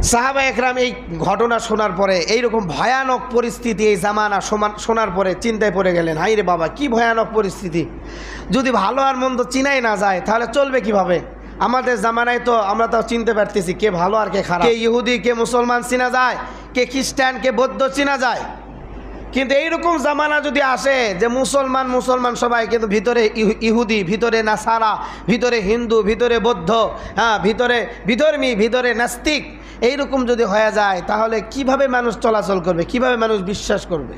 সাহাবা একরাম এই ঘটনা শোনার পরে এইরকম ভয়ানক পরিস্থিতি, এই জামানা শোনার পরে চিন্তায় পড়ে গেলেন, হাই রে বাবা কি ভয়ানক পরিস্থিতি, যদি ভালো আর মন্দ চিনাই না যায় তাহলে চলবে কিভাবে? আমাদের জামানায় তো আমরা তো চিনতে পারতেছি কে ভালো আর কে খারাপ, কে ইহুদি কে মুসলমান চিনা যায়, কে খ্রিস্টান কে বৌদ্ধ চিনা যায়। কিন্তু এইরকম জামানা যদি আসে যে মুসলমান মুসলমান সবাই, কিন্তু ভিতরে ইহুদি, ভিতরে নাসারা, ভিতরে হিন্দু, ভিতরে বৌদ্ধ, হ্যাঁ ভিতরে বিধর্মী, ভিতরে নাস্তিক, এইরকম যদি হয়ে যায় তাহলে কিভাবে মানুষ চলাচল করবে, কিভাবে মানুষ বিশ্বাস করবে?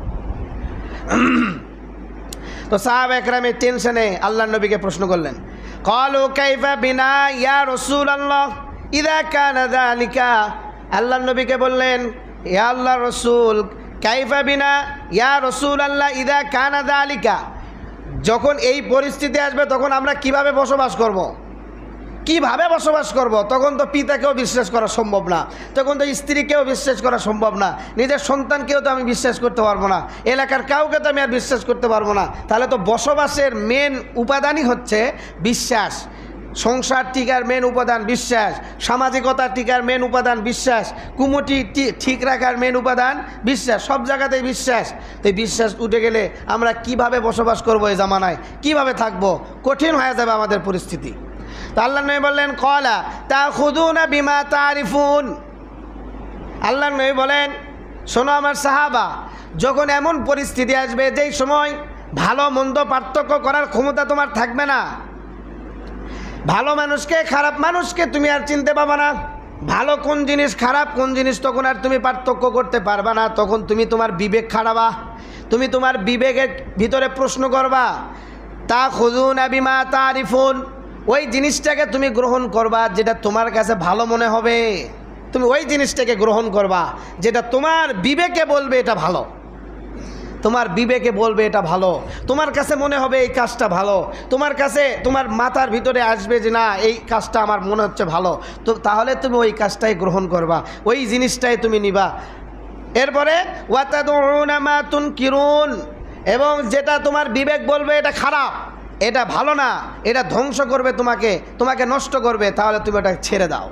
তো সাহাবা একরামের টেনশনে আল্লাহর নবীকে প্রশ্ন করলেন, ক্বালু কাইফা বিনা ইয়া রাসূলুল্লাহ ইযা কানা যালিকা। আল্লাহর নবীকে বললেন, ইয়া আল্লাহর রাসূল, কাইফা বিনা ইয়া রাসূলুল্লাহ ইযা কানা যালিকা, যখন এই পরিস্থিতি আসবে তখন আমরা কিভাবে বসবাস করব? কিভাবে বসবাস করব? তখন তো পিতাকেও বিশ্বাস করা সম্ভব না, তখন তো স্ত্রীকেও বিশ্বাস করা সম্ভব না, নিজের সন্তানকেও তো আমি বিশ্বাস করতে পারবো না, এলাকার কাউকে তো আমি আর বিশ্বাস করতে পারবো না। তাহলে তো বসবাসের মেন উপাদানই হচ্ছে বিশ্বাস, সংসার টিকার মেন উপাদান বিশ্বাস, সামাজিকতা টিকার মেন উপাদান বিশ্বাস, কুমুটি ঠিক রাখার মেন উপাদান বিশ্বাস, সব জায়গাতেই বিশ্বাস। তো এই বিশ্বাস উঠে গেলে আমরা কিভাবে বসবাস করবো? এই জামানায় কিভাবে থাকবো? কঠিন হয়ে যাবে আমাদের পরিস্থিতি। তো আল্লাহ নবী বললেন, ক্বালা তাখুযুনা বিমা তারিফুন। আল্লাহ নবী বলেন, শোনো আমার সাহাবা, যখন এমন পরিস্থিতি আসবে যেই সময় ভালো মন্দ পার্থক্য করার ক্ষমতা তোমার থাকবে না, ভালো মানুষকে খারাপ মানুষকে তুমি আর চিনতে পারবে না, ভালো কোন জিনিস খারাপ কোন জিনিস তখন আর তুমি পার্থক্য করতে পারবে না, তখন তুমি তোমার বিবেক খাটাবা, তুমি তোমার বিবেকের ভিতরে প্রশ্ন করবা, তাখুযুনা বিমা তারিফুন, ওই জিনিসটাকে তুমি গ্রহণ করবা যেটা তোমার কাছে ভালো মনে হবে, তুমি ওই জিনিসটাকে গ্রহণ করবা যেটা তোমার বিবেকে বলবে এটা ভালো, তোমার বিবেকে বলবে এটা ভালো, তোমার কাছে মনে হবে এই কাজটা ভালো, তোমার কাছে তোমার মাথার ভিতরে আসবে যে না এই কাজটা আমার মনে হচ্ছে ভালো, তো তাহলে তুমি ওই কাজটাই গ্রহণ করবা, ওই জিনিসটাই তুমি নিবা। এরপরে ওয়াতাদউনা মা তুনকিরুন, এবং যেটা তোমার বিবেক বলবে এটা খারাপ, এটা ভালো না, এটা ধ্বংস করবে তোমাকে, তোমাকে নষ্ট করবে, তাহলে তুমি এটা ছেড়ে দাও।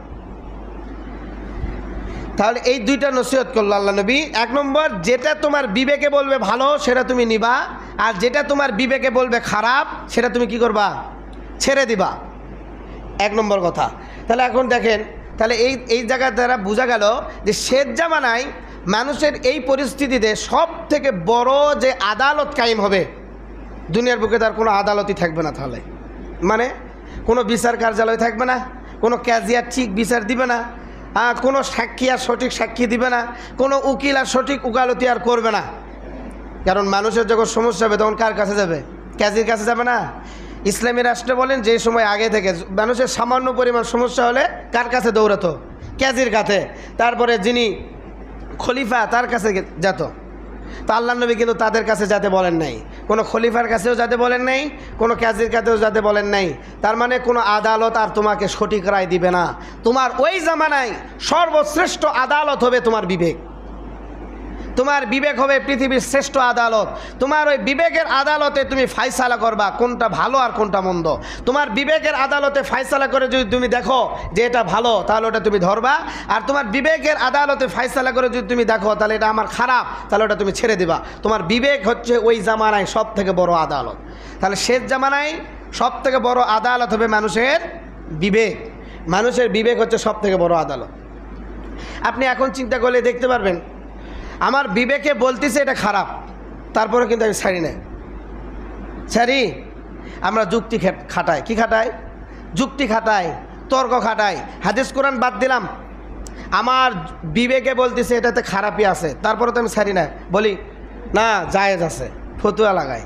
তাহলে এই দুইটা নসিহত করলো আল্লাহ নবী। এক নম্বর, যেটা তোমার বিবেকে বলবে ভালো সেটা তুমি নিবা, আর যেটা তোমার বিবেকে বলবে খারাপ সেটা তুমি কি করবা? ছেড়ে দিবা। এক নম্বর কথা। তাহলে এখন দেখেন, তাহলে এই জায়গা দ্বারা বোঝা গেল যে শেষ জামানায় মানুষের এই পরিস্থিতিতে সব থেকে বড় যে আদালত কায়েম হবে, দুনিয়ার বুকে তার কোনো আদালতই থাকবে না, তাহলে মানে কোনো বিচার কার্যালয় থাকবে না, কোনো ক্যাজিয়ার ঠিক বিচার দিবে না, কোনো সাক্ষী আর সঠিক সাক্ষী দিবে না, কোনো উকিল আর সঠিক উকালতি আর করবে না। কারণ মানুষের যখন সমস্যা হবে তখন কার কাছে যাবে? ক্যাজির কাছে যাবে না। ইসলামী রাষ্ট্রে বলেন যে সময় আগে থেকে মানুষের সামান্য পরিমাণ সমস্যা হলে কার কাছে দৌড়াতো? ক্যাজির কাছে। তারপরে যিনি খলিফা তার কাছে যেত। তো আল্লাহ নবী কিন্তু তাদের কাছে যেতে বলেন নাই, কোনো খলিফার কাছেও যেতে বলেন নাই, কোনো ক্যাজির কাছেও যেতে বলেন নাই। তার মানে কোনো আদালত আর তোমাকে সঠিক রায় দিবে না। তোমার ওই জামানায় সর্বশ্রেষ্ঠ আদালত হবে তোমার বিবেক। তোমার বিবেক হবে পৃথিবীর শ্রেষ্ঠ আদালত। তোমার ওই বিবেকের আদালতে তুমি ফায়সালা করবা কোনটা ভালো আর কোনটা মন্দ। তোমার বিবেকের আদালতে ফায়সালা করে যদি তুমি দেখো যে এটা ভালো, তাহলে ওটা তুমি ধরবা, আর তোমার বিবেকের আদালতে ফায়সালা করে যদি তুমি দেখো তাহলে এটা আমার খারাপ, তাহলে ওটা তুমি ছেড়ে দিবা। তোমার বিবেক হচ্ছে ওই জামানায় সব থেকে বড় আদালত। তাহলে শেষ জামানায় সব থেকে বড় আদালত হবে মানুষের বিবেক। মানুষের বিবেক হচ্ছে সব থেকে বড় আদালত। আপনি এখন চিন্তা করলে দেখতে পারবেন, আমার বিবেকে বলতেছে এটা খারাপ, তারপরে কিন্তু আমি ছাড়ি না, ছাড়ি। আমরা যুক্তি খাটাই, কি খাটাই? যুক্তি খাটাই, তর্ক খাটাই। হাদিস কোরআন বাদ দিলাম, আমার বিবেকে বলতেছে এটাতে খারাপই আছে, তারপরে তো আমি ছাড়ি না, বলি না জায়েজ আছে, ফতুয়া লাগাই।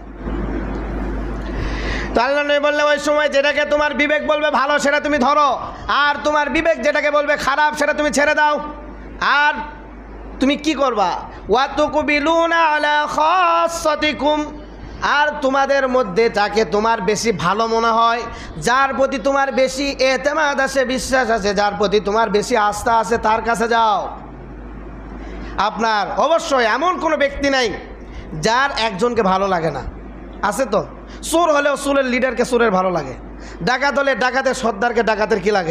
তো আল্লাহ নবী বললে ওই সময় যেটাকে তোমার বিবেক বলবে ভালো সেটা তুমি ধরো, আর তোমার বিবেক যেটাকে বলবে খারাপ সেটা তুমি ছেড়ে দাও। আর তুমি কি করবা? ওয়াতুকবিলুনা আলা খাসাতিকুম, আর তোমাদের মধ্যে যাকে তোমার বেশি ভালো মনে হয়, যার প্রতি তোমার বেশি এতেমাদ আছে, বিশ্বাস আছে, যার প্রতি তোমার বেশি আস্থা আছে, তার কাছে যাও। আপনার অবশ্যই এমন কোনো ব্যক্তি নাই যার একজনকে ভালো লাগে না, আছে তো? চোর হলেও চোরের লিডারকে চোরের ভালো লাগে, ডাকাত হলে ডাকাতের সর্দারকে ডাকাতের কি লাগে?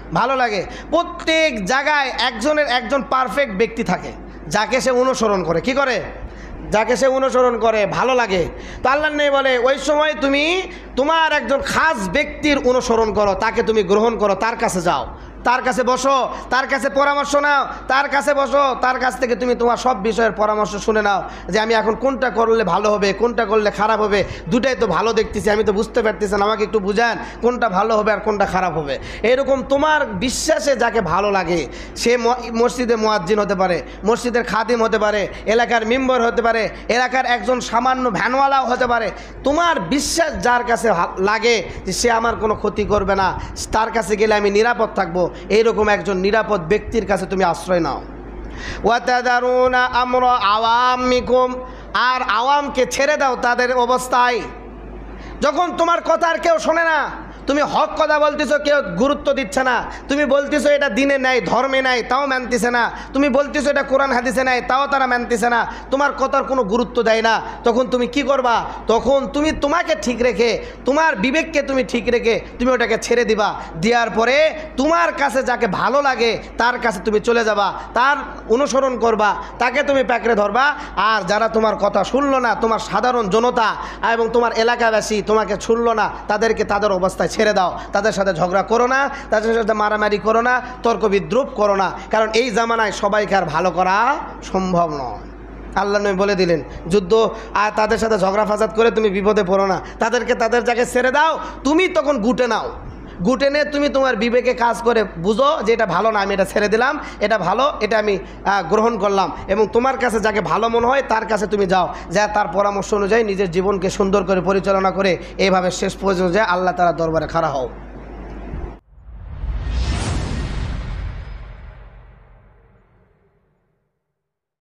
ভালো লাগে। প্রত্যেক জায়গায় একজন পারফেক্ট ব্যক্তি থাকে, যাকে সে অনুসরণ করে। কি করে? যাকে সে অনুসরণ করে, ভালো লাগে। তো আল্লাহ নবী বলে ওই সময় তুমি তোমার একজন খাস ব্যক্তির অনুসরণ করো, তাকে তুমি গ্রহণ করো, তার কাছে যাও, তার কাছে বসো, তার কাছে পরামর্শ নাও, তার কাছে বসো, তার কাছ থেকে তুমি তোমার সব বিষয়ের পরামর্শ শুনে নাও, যে আমি এখন কোনটা করলে ভালো হবে, কোনটা করলে খারাপ হবে, দুটাই তো ভালো দেখতেছি, আমি তো বুঝতে পারতেছি না, আমাকে একটু বুঝান কোনটা ভালো হবে আর কোনটা খারাপ হবে। এরকম তোমার বিশ্বাসে যাকে ভালো লাগে, সে মসজিদে মুয়াজ্জিন হতে পারে, মসজিদের খাদিম হতে পারে, এলাকার মেম্বার হতে পারে, এলাকার একজন সামান্য ভ্যানওয়ালাও হতে পারে। তোমার বিশ্বাস যার কাছে লাগে যে সে আমার কোনো ক্ষতি করবে না, তার কাছে গেলে আমি নিরাপদ থাকবো, এইরকম একজন নিরাপদ ব্যক্তির কাছে তুমি আশ্রয় নাও। ওয়াতাদারুনা আমরা আওয়ামিকুম, আর আওয়ামকে ছেড়ে দাও তাদের অবস্থায়। যখন তোমার কথা আর কেউ শোনে না, তুমি হক কথা বলতেছো, কেউ গুরুত্ব দিচ্ছে না, তুমি বলতেছো এটা দিনে নাই, ধর্মে নাই, তাও মানতেছে না, তুমি বলতেছো এটা কোরআন হাদিসে নাই, তাও তারা মানতেছে না, তোমার কথার কোনো গুরুত্ব দেয় না, তখন তুমি কি করবা? তখন তুমি তোমাকে ঠিক রেখে, তোমার বিবেককে তুমি ঠিক রেখে তুমি ওটাকে ছেড়ে দিবা। দেওয়ার পরে তোমার কাছে যাকে ভালো লাগে তার কাছে তুমি চলে যাবা, তার অনুসরণ করবা, তাকে তুমি প্যাকড়ে ধরবা। আর যারা তোমার কথা শুনলো না, তোমার সাধারণ জনতা এবং তোমার এলাকাবাসী তোমাকে শুনলো না, তাদেরকে তাদের অবস্থায় ছেড়ে দাও, তাদের সাথে ঝগড়া করো না, তাদের সাথে মারামারি করো না, তর্ক বিদ্রুপ করো না, কারণ এই জামানায় সবাইকে আর ভালো করা সম্ভব নয়। আল্লাহ নবী বলে দিলেন যুদ্ধ আর তাদের সাথে ঝগড়া ফাসাদ করে তুমি বিপদে পড়ো না, তাদেরকে তাদের জায়গায় ছেড়ে দাও, তুমি তখন গুটে নাও, গুটে নিয়ে তুমি তোমার বিবেকে কাজ করে বুঝো যে এটা ভালো না, আমি এটা ছেড়ে দিলাম, এটা ভালো, এটা আমি গ্রহণ করলাম, এবং তোমার কাছে যাকে ভালো মনে হয় তার কাছে তুমি যাও, যা তার পরামর্শ অনুযায়ী নিজের জীবনকে সুন্দর করে পরিচালনা করে এইভাবে শেষ পর্যন্ত যায় আল্লাহ তাআলার দরবারে খাড়া হও।